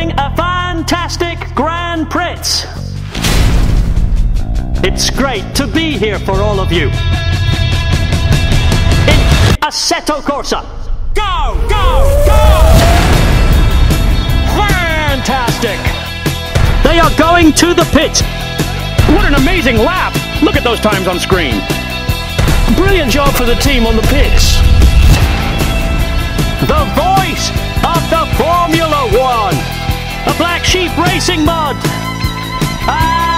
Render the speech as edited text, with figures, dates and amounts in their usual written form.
having a fantastic Grand Prix. It's great to be here for all of you. In Assetto Corsa. Go, go, go! Fantastic! They are going to the pit. What an amazing lap! Look at those times on screen. Brilliant job for the team on the pits. The voice of the Formula One. A black sheep racing mod.